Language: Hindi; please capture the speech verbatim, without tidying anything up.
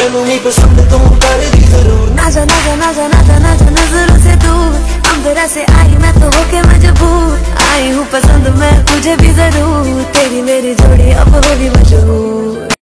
तेनू नहीं पसंद तू कर दी जरूर। ना जा ना जा ना जा ना जा ना जा नजरों से दूर, अंदर से आई मैं तो होके मजबूर। आई हूँ पसंद मैं तुझे भी जरूर, तेरी मेरी जोड़ी अब होगी मशहूर।